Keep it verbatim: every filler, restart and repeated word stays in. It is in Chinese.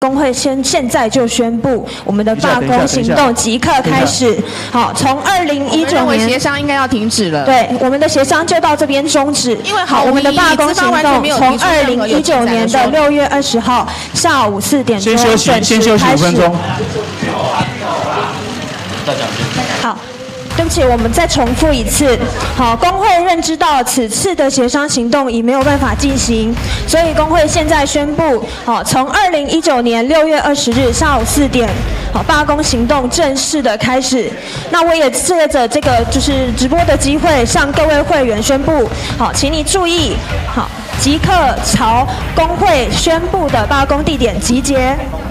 工会先现在就宣布，我们的罢工行动即刻开始。好，从二零一九年协商应该要停止了。 对，我们的协商就到这边终止。 因为好，我们的罢工行动从二零一九年的六月二十号下午四点钟先休息，先休息五分钟。 好。对不起，我们再重复一次。好，工会认知到此次的协商行动已没有办法进行，所以工会现在宣布，好，从二零一九年六月二十日下午四点，好，罢工行动正式的开始。那我也借着这个就是直播的机会，向各位会员宣布，好，请你注意，好，即刻朝工会宣布的罢工地点集结。